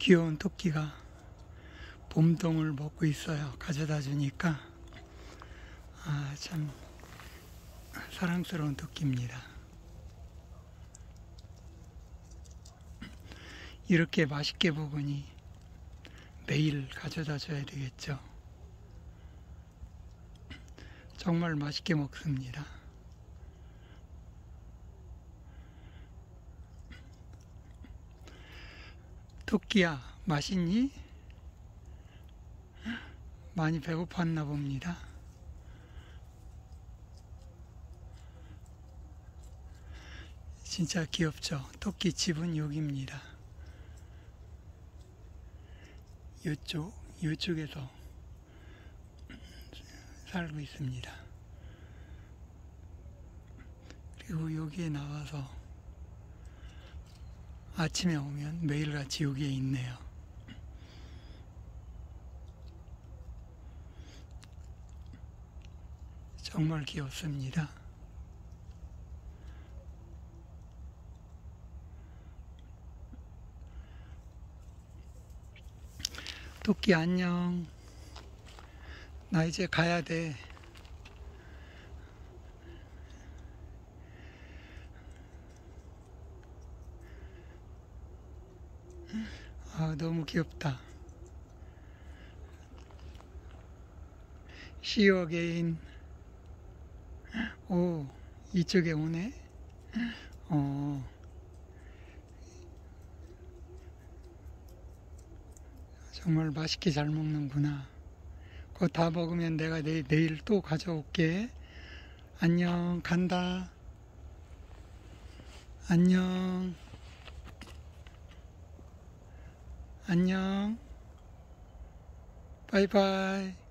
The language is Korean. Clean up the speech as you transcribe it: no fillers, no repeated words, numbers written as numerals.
귀여운 토끼가 봄동을 먹고 있어요. 가져다 주니까 참 사랑스러운 토끼입니다. 이렇게 맛있게 먹으니 매일 가져다 줘야 되겠죠. 정말 맛있게 먹습니다. 토끼야, 맛있니? 많이 배고팠나 봅니다. 진짜 귀엽죠? 토끼 집은 여기입니다. 이쪽에서 살고 있습니다. 그리고 여기에 나와서 아침에 오면 매일같이 여기에 있네요. 정말 귀엽습니다. 토끼 안녕. 나 이제 가야 돼. 너무 귀엽다. See you again. 오, 이쪽에 오네. 정말 맛있게 잘 먹는구나. 그거 다 먹으면 내가 내일 또 가져올게. 안녕, 간다. 안녕. 안녕. 바이바이.